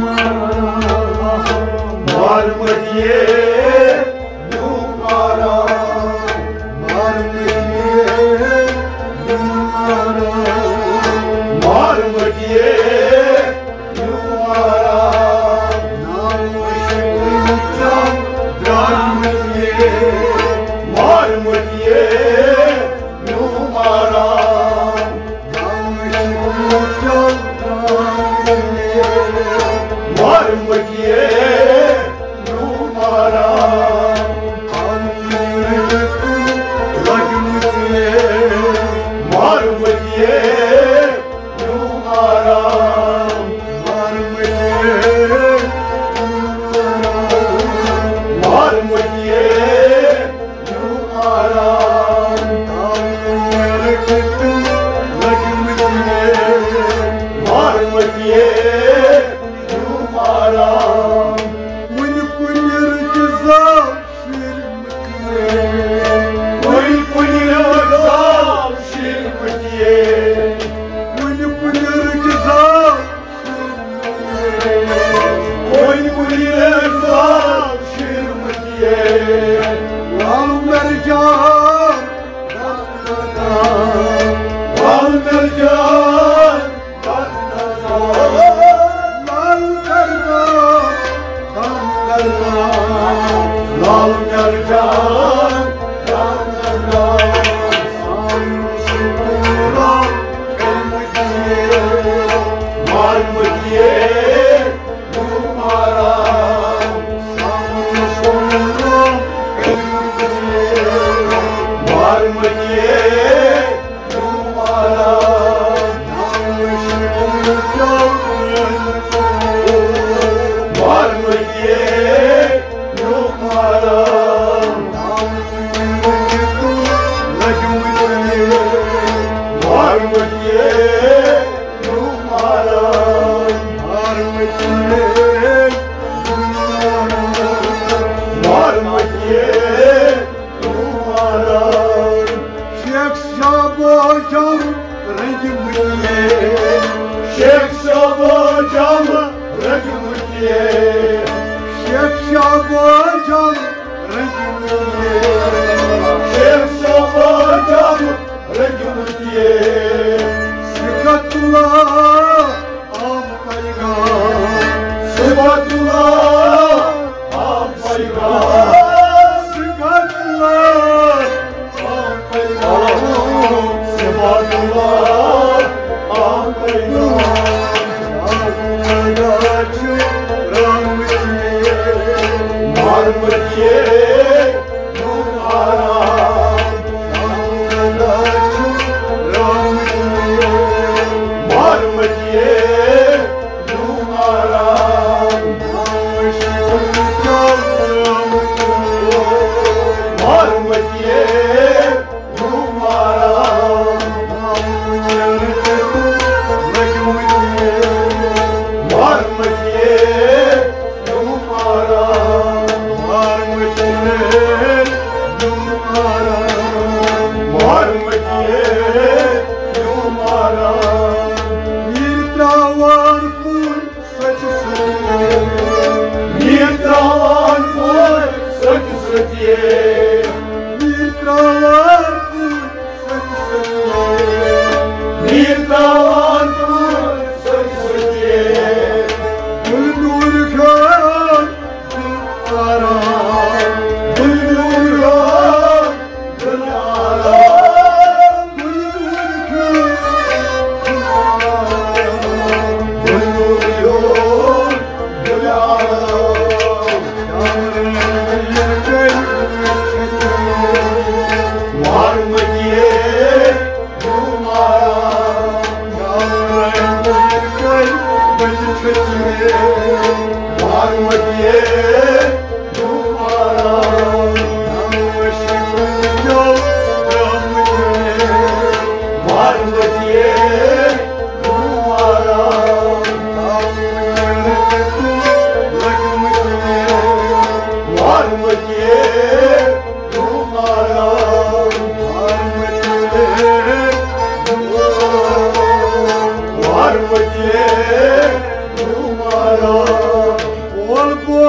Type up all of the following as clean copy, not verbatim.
Parvatiye Tumara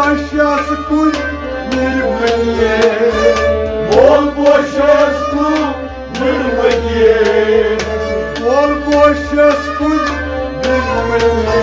Bolboșescu mârmânie, Bolboșescu mârmânie, Bolboșescu mârmânie,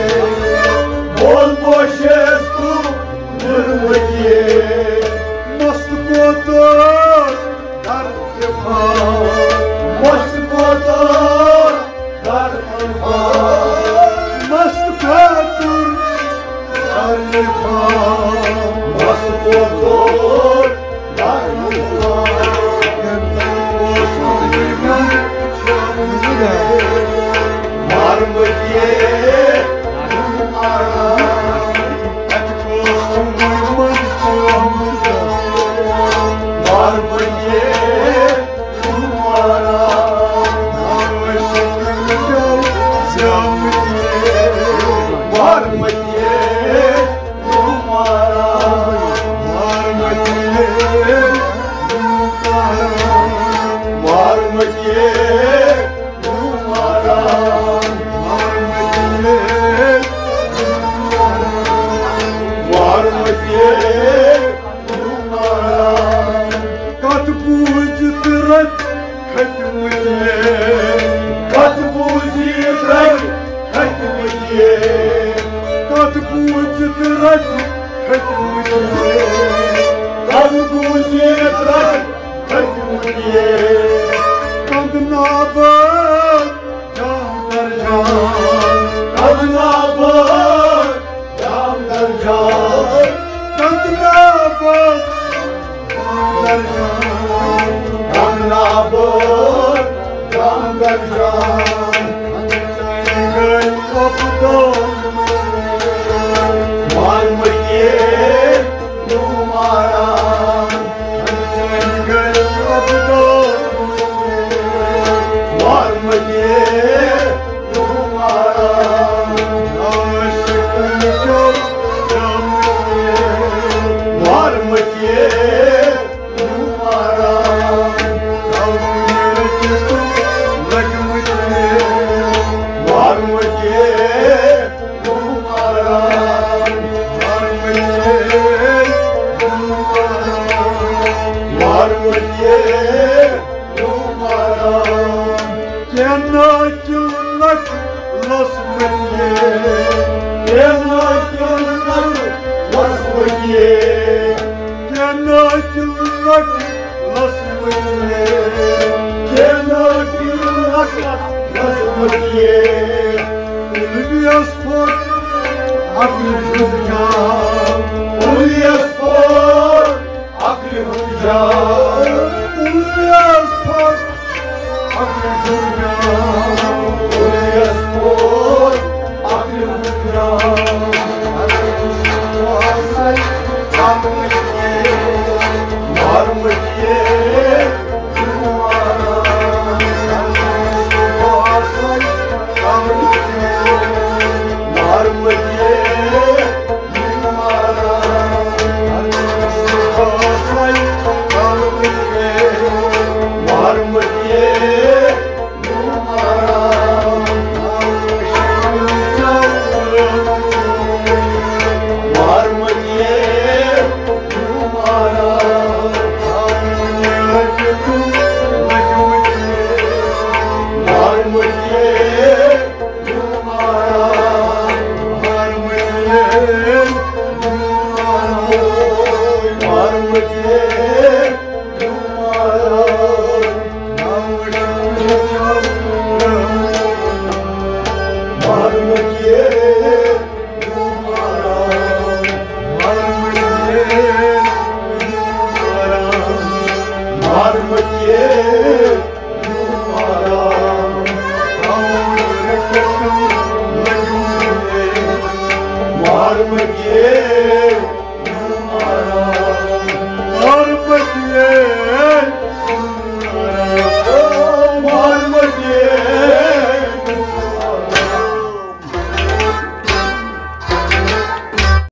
Bolboșescu mârmânie, Most motor, dar de fapt, Most motor, dar de fapt, Most motor, dar de fapt, Most motor, dar de fapt, Cântăm o soțimă ce-a marmătie, nu arată, Adică mă ce-am marmătie, nu arată, Și cânteau zeamătie, marmătie, nu arată, marmătie, nu arată, marmătie, nu arată, marmătie, marmătie, nu arată, Как будет рать, как мне, Как будет рать, как мне, Как будет рать, как мне, Как будет рать, как мне, Как набат, jam darjan, Как набат, jam darjan, Как nabат, Ramnabur, Ramgarjan, Gai Kapudon, Marmatiye, Numaran, Gai Kapudon, Marmatiye, Numaran, Nashikal, Marmatiye, Yeah.